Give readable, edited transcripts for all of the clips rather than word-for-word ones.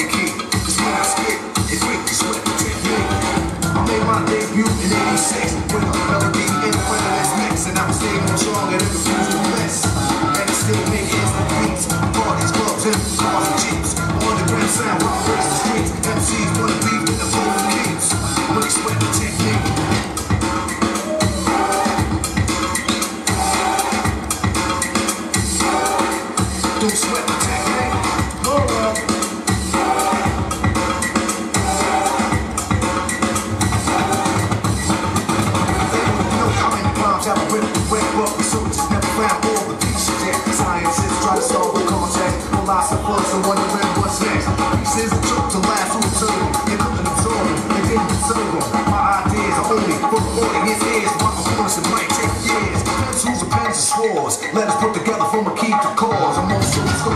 the key. Cause when I spit, it make you sweat the technique. I made my debut in '86 with a melody in front of this mix, and I was staying more stronger than the fools of less. And it still make instant beats, parties, clubs, and cars and jeeps. Underground sound, when I race the streets, MCs wanna beef with the vocal keeps. When they sweat the technique. Don't sweat the technique. Oh well. They wanna know how many bombs have I ripped and wet, but researchers never found all the pieces yet. Scientists try to solve the contact. Philosophers are wondering what's next. Pieces are took to last to eternity. They couldn't absorb them, they didn't deserve them. My ideas are only for the audience ears. My performance might take years. Pencils and pens and swords. Let us put together from a key to cause. I'm on school.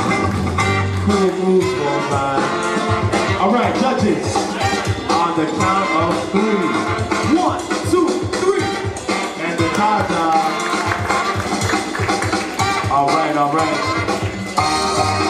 All right, judges, on the count